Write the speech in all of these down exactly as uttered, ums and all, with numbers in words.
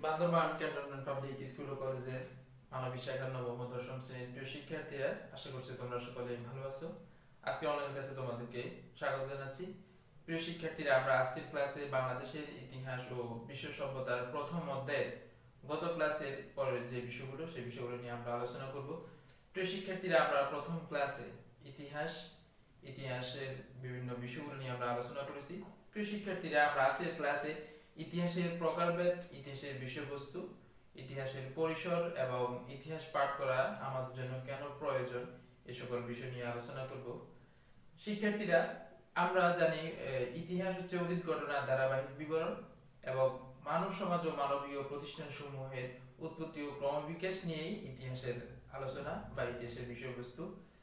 Bandarban cantonment public school ও কলেজের মানবিক শাখার নবম ও দশম শ্রেণীর প্রিয় শিক্ষার্থীরা, আশা করছি তোমরা সকলে ভালো আছো। আজকে অনলাইন ক্লাসে তোমাদেরকে স্বাগত জানাচ্ছি। প্রিয় শিক্ষার্থীরা, আমরা আজকের ক্লাসে বাংলাদেশের ইতিহাস ও বিশ্ব সভ্যতার প্রথম অধ্যায়ের গত ক্লাসের পরের যে বিষয়গুলো সেই বিষয়গুলো নিয়ে আমরা আলোচনা করব। প্রিয় শিক্ষার্থীরা, আমরা প্রথম ক্লাসে ইতিহাস ইতিহাসের বিভিন্ন বিষয়গুলো নিয়ে আমরা আলোচনা করেছি। প্রিয় শিক্ষার্থীরা, আমরা আজকের ক্লাসে ইতিহাসের প্রকারভেদ, ইতিহাসের বিষয়বস্তু, ইতিহাসের পরিসর এবং ইতিহাস পাঠ করা আমাদের জন্য কেন প্রয়োজন এ সকল বিষয় নিয়ে আলোচনা করব। শিক্ষার্থীরা, আমরা জানি ইতিহাস হচ্ছে অতীত ঘটনার ধারাবাহিক বিবরণ এবং মানব সমাজ ও মানবীয় প্রতিষ্ঠান সমূহের উৎপত্তি ও ক্রমবিকাশ নিয়েই ইতিহাসের আলোচনা বা ইতিহাসের বিষয়বস্তু।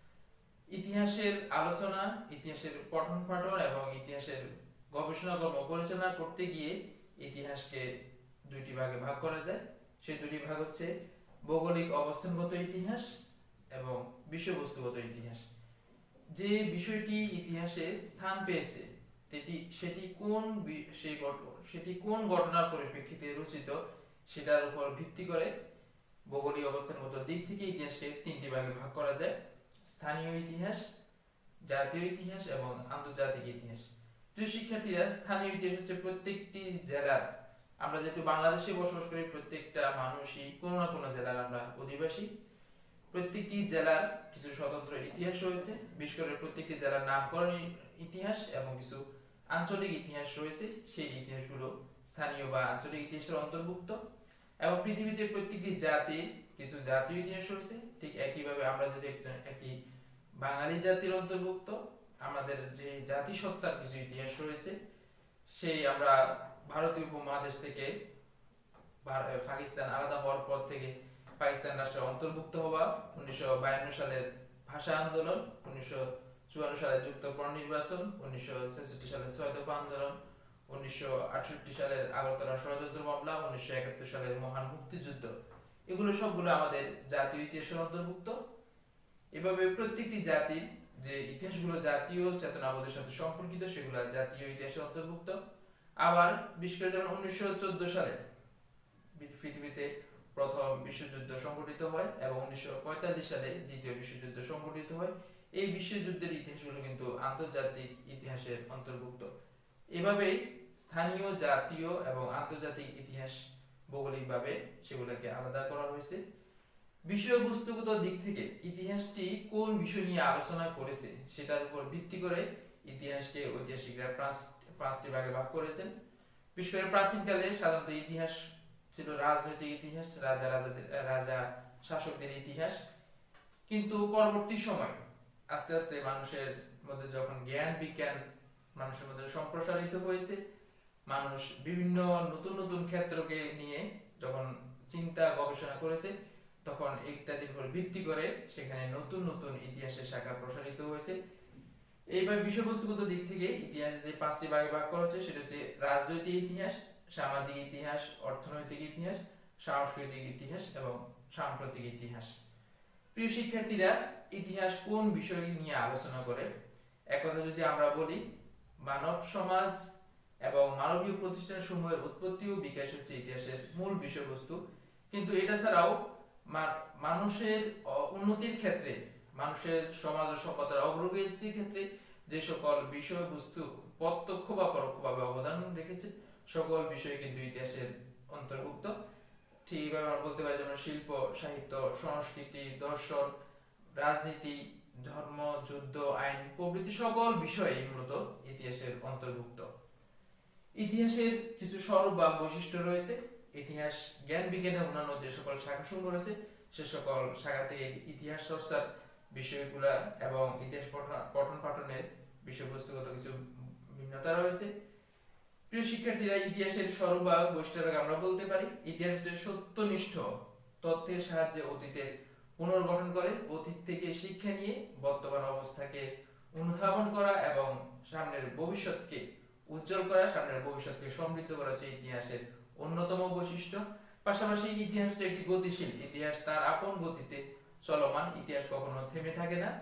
ইতিহাসের আলোচনা, ইতিহাসের পঠন পাঠন এবং ইতিহাসের গবেষণা কর্ম পরিচালনা করতে গিয়ে ইতিহাসকে দুইটি ভাগে ভাগ করা যায়। সেই দুটি ভাগ হচ্ছে ভৌগোলিক অবস্থানগত ইতিহাস এবং বিষয়বস্তুগত ইতিহাস। যে বিষয়টি ইতিহাসে স্থান পেয়েছে সেটি সেটি কোন সেই সেটি কোন ঘটনার পরিপ্রেক্ষিতে রচিত সেটার উপর ভিত্তি করে ভৌগোলিক অবস্থানগত দিক থেকে ইতিহাসকে তিনটি ভাগে ভাগ করা যায়: স্থানীয় ইতিহাস, জাতীয় ইতিহাস এবং আন্তর্জাতিক ইতিহাস। প্রিয় শিক্ষার্থীরা, স্থানীয় ইতিহাস হচ্ছে প্রত্যেকটি জেলার, আমরা যেহেতু বাংলাদেশে বসবাস করি, প্রত্যেকটা মানুষই কোনো না কোনো জেলার আমরা অধিবাসী। প্রত্যেকটি জেলার কিছু স্বতন্ত্র ইতিহাস রয়েছে, বিশেষ করে প্রত্যেকটি জেলার নামকরণ ইতিহাস এবং কিছু আঞ্চলিক ইতিহাস রয়েছে। সেই ইতিহাসগুলো স্থানীয় বা আঞ্চলিক ইতিহাসের অন্তর্ভুক্ত। এবং পৃথিবীতে প্রত্যেকটি জাতির কিছু জাতীয় ইতিহাস রয়েছে। ঠিক একইভাবে আমরা যদি একটি বাঙালি জাতির অন্তর্ভুক্ত, আমাদের যে জাতিসত্তার কিছু ইতিহাস রয়েছে, সেই আমরা ভারতীয় উপমহাদেশ থেকে পাকিস্তান আলাদা হওয়ার পর থেকে পাকিস্তান রাষ্ট্রের অন্তর্ভুক্ত হওয়া, উনিশশো বায়ান্ন সালের ভাষা আন্দোলন, উনিশশো চুয়ান্ন সালের যুক্তফ্রন্ট নির্বাচন, উনিশশো ছেষট্টি সালের ছয় দফা আন্দোলন, উনিশশো আটষট্টি সালের আগরতলা ষড়যন্ত্র মামলা, উনিশশো একাত্তর সালের মহান মুক্তিযুদ্ধ, এগুলো সবগুলো আমাদের জাতীয় ইতিহাসের অন্তর্ভুক্ত। এভাবে প্রত্যেকটি জাতির যে ইতিহাসগুলো জাতীয় চেতনাবোধের সাথে সম্পর্কিত সেগুলো জাতীয় ইতিহাসের অন্তর্ভুক্ত। আবার বিশেষ করে যেমন উনিশশো চোদ্দ সালে পৃথিবীতে প্রথম বিশ্বযুদ্ধ সংঘটিত হয় এবং উনিশশো পঁয়তাল্লিশ সালে দ্বিতীয় বিশ্বযুদ্ধ সংঘটিত হয়। এই বিশ্বযুদ্ধের ইতিহাসগুলো কিন্তু আন্তর্জাতিক ইতিহাসের অন্তর্ভুক্ত। এভাবেই স্থানীয়, জাতীয় এবং আন্তর্জাতিক ইতিহাস ভৌগোলিকভাবে সেগুলোকে আলাদা করা হয়েছে। বিষয়বস্তুগত দিক থেকে ইতিহাসটি কোন বিষয় নিয়ে আলোচনা করেছে সেটার উপর ভিত্তি করে ইতিহাসকে ঐতিহাসিকরা পাঁচটি ভাগে ভাগ করেছেন। বিশেষ করে প্রাচীনকালে সাধারণত ইতিহাস ছিল রাজনৈতিক ইতিহাস, রাজা রাজাদের রাজা শাসকদের ইতিহাস। কিন্তু পরবর্তী সময় আস্তে আস্তে মানুষের মধ্যে যখন জ্ঞান বিজ্ঞান মানুষের মধ্যে সম্প্রসারিত হয়েছে, মানুষ বিভিন্ন নতুন নতুন ক্ষেত্রকে নিয়ে যখন চিন্তা গবেষণা করেছে, তখন ইত্যাদির উপর ভিত্তি করে সেখানে নতুন নতুন ইতিহাসের শাখা প্রসারিত হয়েছে। এইবার বিষয়বস্তুগত দিক থেকে ইতিহাস যে পাঁচটি ভাগে ভাগ করা হচ্ছে সেটা হচ্ছে রাজনৈতিক ইতিহাস, সামাজিক ইতিহাস, অর্থনৈতিক ইতিহাস, সাংস্কৃতিক ইতিহাস এবং সাম্প্রতিক ইতিহাস। প্রিয় শিক্ষার্থীরা, ইতিহাস কোন বিষয় নিয়ে আলোচনা করে? এক কথা যদি আমরা বলি, মানব সমাজ এবং মানবীয় প্রতিষ্ঠান সমূহের উৎপত্তি ও বিকাশ হচ্ছে ইতিহাসের মূল বিষয়বস্তু। কিন্তু এটা ছাড়াও মানুষের উন্নতির ক্ষেত্রে, মানুষের সমাজ ও সভ্যতার অগ্রগতির ক্ষেত্রে যে সকল বিষয়বস্তু প্রত্যক্ষ বা পরোক্ষভাবে অবদান রেখেছে সকল বিষয় কিন্তু ইতিহাসের অন্তর্ভুক্ত। ঠিক এইভাবে আমরা বলতে পারি যেমন শিল্প, সাহিত্য, সংস্কৃতি, দর্শন, রাজনীতি, ধর্ম, যুদ্ধ, আইন প্রভৃতি সকল বিষয়ই মূলত ইতিহাসের অন্তর্ভুক্ত। ইতিহাসের কিছু স্বরূপ বা বৈশিষ্ট্য রয়েছে। ইতিহাস জ্ঞান বিজ্ঞানের অন্যান্য যে সকল শাখাসমূহ রয়েছে সে সকল শাখা থেকে ইতিহাস চর্চার বিষয়গুলা এবং ইতিহাস পঠন পাঠনের বিষয়বস্তুগত কিছু ভিন্নতা রয়েছে। প্রিয় শিক্ষার্থীরা, ইতিহাসের স্বরূপ বা বৈশিষ্ট্য আমরা বলতে পারি ইতিহাস হচ্ছে সত্যনিষ্ঠ তথ্যের সাহায্যে অতীতের পুনর্গঠন করে, অতীত থেকে শিক্ষা নিয়ে বর্তমান অবস্থাকে অনুধাবন করা এবং সামনের ভবিষ্যৎকে উজ্জ্বল করা, সামনের ভবিষ্যৎকে সমৃদ্ধ করা হচ্ছে ইতিহাসের অন্যতম বৈশিষ্ট্য। পাশাপাশি ইতিহাস হচ্ছে একটি গতিশীল, ইতিহাস তার আপন গতিতে চলমান, ইতিহাস কখনো থেমে থাকে না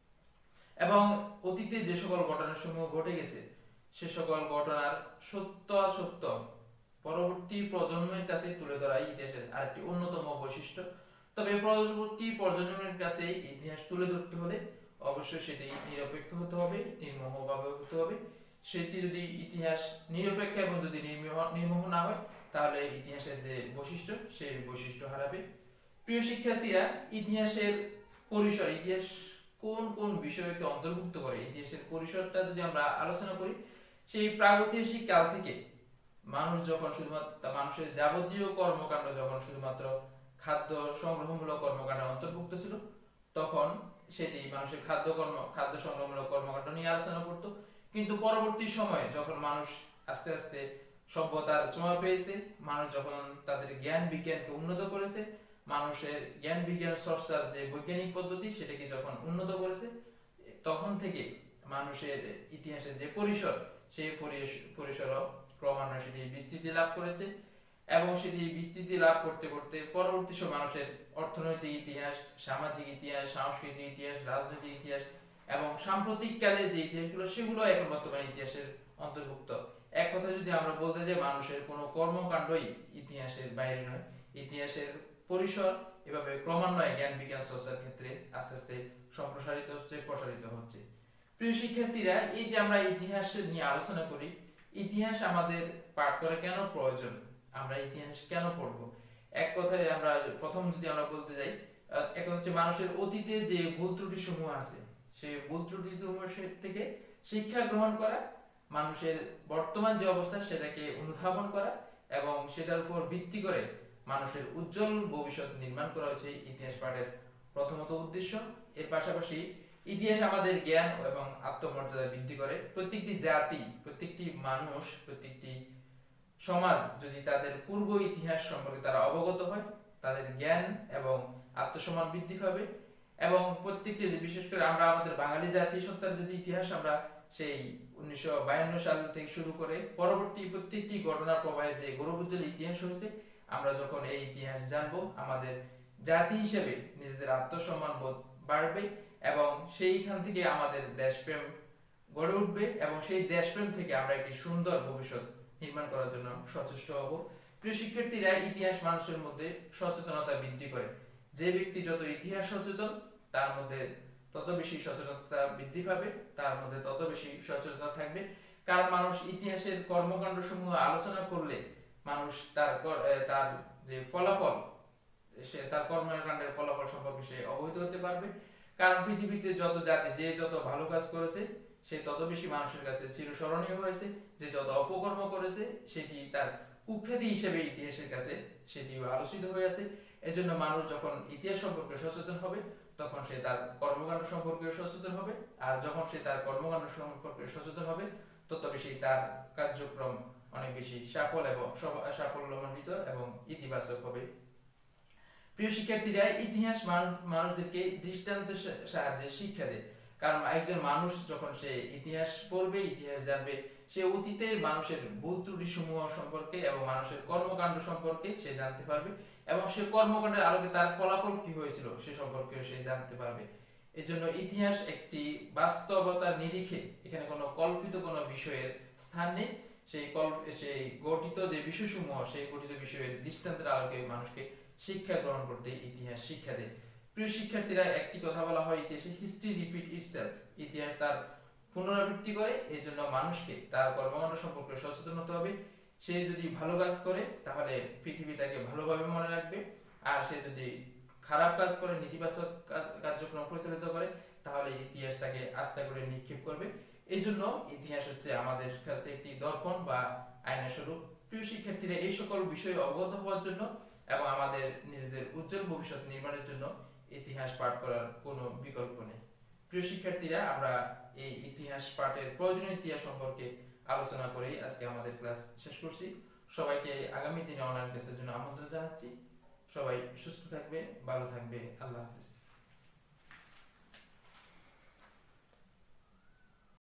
এবং অতীতে যে সকল ঘটনাসমূহ ঘটে গেছে সে সকল ঘটনার সত্য সত্য পরবর্তী প্রজন্মের কাছে তুলে ধরা ইতিহাসের আরেকটি অন্যতম বৈশিষ্ট্য। তবে পরবর্তী প্রজন্মের কাছে ইতিহাস তুলে ধরতে হলে অবশ্যই সেটি নিরপেক্ষ হতে হবে, নির্মোহভাবে হতে হবে। সেটি যদি ইতিহাস নিরপেক্ষ এবং যদি নির্মোহ নির্মোহ না হয়, তাহলে ইতিহাসের যে বৈশিষ্ট্য সেই বৈশিষ্ট্য হারাবে। প্রিয় শিক্ষার্থীরা, ইতিহাসের পরিসর, ইতিহাস কোন কোন বিষয়কে অন্তর্ভুক্ত করে, ইতিহাসের পরিসরটা যদি আমরা আলোচনা করি, সেই প্রাগৈতিহাসিক কাল থেকে মানুষ যখন শুধুমাত্র মানুষের যাবতীয় কর্মকাণ্ড যখন শুধুমাত্র খাদ্য সংগ্রহমূলক কর্মকাণ্ডে অন্তর্ভুক্ত ছিল, তখন সেটি মানুষের খাদ্য কর্ম খাদ্য সংগ্রহমূলক কর্মকাণ্ড নিয়ে আলোচনা করত। কিন্তু পরবর্তী সময়ে যখন মানুষ আস্তে আস্তে সভ্যতার ছোঁয়া পেয়েছে, মানুষ যখন তাদের জ্ঞান বিজ্ঞানকে উন্নত করেছে, মানুষের জ্ঞান বিজ্ঞান চর্চার যে বৈজ্ঞানিক পদ্ধতি সেটাকে যখন উন্নত করেছে, তখন থেকে মানুষের ইতিহাসের যে পরিসর, সেই পরিসরও ক্রমান্বয়ে সেটি বিস্তৃতি লাভ করেছে এবং সেটি বিস্তৃতি লাভ করতে করতে পরবর্তী সময় মানুষের অর্থনৈতিক ইতিহাস, সামাজিক ইতিহাস, সাংস্কৃতিক ইতিহাস, রাজনৈতিক ইতিহাস এবং সাম্প্রতিক কালের যে ইতিহাসগুলো, সেগুলো এখন বর্তমানে ইতিহাসের অন্তর্ভুক্ত। এক কথা যদি আমরা বলতে যাই, মানুষের কোনো কর্মকাণ্ডই ইতিহাসের বাইরে নয়। ইতিহাসের পরিসর এভাবে ক্রমান্বয়ে জ্ঞান বিজ্ঞান চর্চার ক্ষেত্রে আস্তে আস্তে সম্প্রসারিত হচ্ছে, প্রসারিত হচ্ছে। প্রিয় শিক্ষার্থীরা, এই যে আমরা ইতিহাস নিয়ে আলোচনা করি, ইতিহাস আমাদের পাঠ করা কেন প্রয়োজন, আমরা ইতিহাস কেন পড়ব? এক কথায় আমরা প্রথম যদি আমরা বলতে যাই, এক কথা হচ্ছে মানুষের অতীতে যে ভুল ত্রুটি সমূহ আছে, সেই ভুল ত্রুটি থেকে শিক্ষা গ্রহণ করা, মানুষের বর্তমান যে অবস্থা সেটাকে অনুধাবন করা এবং সেটার উপর ভিত্তি করে মানুষের উজ্জ্বল ভবিষ্যৎ নির্মাণ করা হচ্ছে ইতিহাস পাঠের প্রথমত উদ্দেশ্য। এর পাশাপাশি ইতিহাস আমাদের জ্ঞান এবং আত্মমর্যাদা বৃদ্ধি করে। প্রত্যেকটি জাতি, প্রত্যেকটি মানুষ, প্রত্যেকটি সমাজ যদি তাদের পূর্ব ইতিহাস সম্পর্কে তারা অবগত হয়, তাদের জ্ঞান এবং আত্মসম্মান বৃদ্ধি পাবে। এবং প্রত্যেকটি, বিশেষ করে আমরা আমাদের বাঙালি জাতিসত্তার যদি ইতিহাস আমরা সেই উনিশশো বায়ান্ন সাল থেকে শুরু করে পরবর্তী প্রত্যেকটি ঘটনার প্রবাহে যে গৌরবোজ্জ্বল ইতিহাস হয়েছে, আমরা যখন এই ইতিহাস জানবো, আমাদের জাতি হিসেবে নিজেদের আত্মসম্মান বোধ বাড়বে এবং সেইখান থেকে আমাদের দেশপ্রেম গড়ে উঠবে এবং সেই দেশপ্রেম থেকে আমরা একটি সুন্দর ভবিষ্যৎ নির্মাণ করার জন্য সচেষ্ট হব। প্রিয় শিক্ষার্থীরা, ইতিহাস মানুষের মধ্যে সচেতনতা বৃদ্ধি করে। যে ব্যক্তি যত ইতিহাস সচেতন, তার মধ্যে তত বেশি সচেতনতা বৃদ্ধি পাবে, তার মধ্যে তত বেশি সচেতনতা থাকবে। কারণ মানুষ ইতিহাসের কর্মকাণ্ড সমূহ আলোচনা করলে মানুষ তার তার যে ফলাফল, সে তার কর্মকাণ্ডের ফলাফল সম্পর্কে সে অবহিত হতে পারবে। কারণ পৃথিবীতে যত জাতি যে যত ভালো কাজ করেছে, সে তত বেশি মানুষের কাছে চিরস্মরণীয় হয়েছে। যে যত অপকর্ম করেছে, সেটি তার কুখ্যাতি হিসেবে ইতিহাসের কাছে সেটিও আলোচিত হয়ে আছে। এজন্য মানুষ যখন ইতিহাস সম্পর্কে সচেতন হবে, তখন সে তার কর্মকাণ্ড সম্পর্কে সচেতন হবে। আর যখন সে তার কর্মকাণ্ড সম্পর্কে সচেতন হবে, তত বেশি তার কার্যক্রম অনেক বেশি সফল এবং সাফল্যমণ্ডিত এবং ইতিবাচক হবে। প্রিয় শিক্ষার্থীরা, ইতিহাস মানুষদেরকে দৃষ্টান্তের সাহায্যে শিক্ষা দেয়। কারণ একজন মানুষ যখন সে ইতিহাস পড়বে, ইতিহাস জানবে, সে অতীতের মানুষের ভুল ত্রুটি সমূহ সম্পর্কে এবং মানুষের কর্মকাণ্ড সম্পর্কে সে জানতে পারবে এবং সে কর্মকাণ্ডের আলোকে তার ফলাফল কি হয়েছিল সে সম্পর্কে সে জানতে পারবে। এজন্য ইতিহাস একটি বাস্তবতার নিরিখে, এখানে কোনো কল্পিত কোনো বিষয়ের স্থান নেই। সেই কল্প সেই গঠিত যে বিষয়সমূহ, সেই গঠিত বিষয়ের দৃষ্টান্তের আলোকে মানুষকে শিক্ষা গ্রহণ করতে ইতিহাস শিক্ষা দেয়। প্রিয় শিক্ষার্থীরা, একটি কথা বলা হয় ইতিহাসে, হিস্ট্রি রিপিট ইটসেলফ। ইতিহাস তার পুনরাবৃত্তি করে। এই জন্য মানুষকে তার কর্মকাণ্ড সম্পর্কে সচেতন হতে হবে। সে যদি ভালো কাজ করে, তাহলে পৃথিবী তাকে ভালোভাবে মনে রাখবে। আর সে যদি খারাপ কাজ করে, নেতিবাচক কার্যক্রম পরিচালিত করে, তাহলে ইতিহাস তাকে আস্থা করে নিক্ষেপ করবে। এই জন্য ইতিহাস হচ্ছে আমাদের কাছে একটি দর্পণ বা আয়না স্বরূপ। প্রিয় শিক্ষার্থীরা, এই সকল বিষয়ে অবগত হওয়ার জন্য এবং আমাদের নিজেদের উজ্জ্বল ভবিষ্যৎ নির্মাণের জন্য ইতিহাস পাঠ করার কোনো বিকল্প নেই। প্রিয় শিক্ষার্থীরা, আমরা এই ইতিহাস পাঠের প্রয়োজনীয় ইতিহাস সম্পর্কে আলোচনা করেই আজকে আমাদের ক্লাস শেষ করছি। সবাইকে আগামী দিনে অনলাইন ক্লাসের জন্য আমন্ত্রণ জানাচ্ছি। সবাই সুস্থ থাকবে, ভালো থাকবে। আল্লাহ হাফেজ।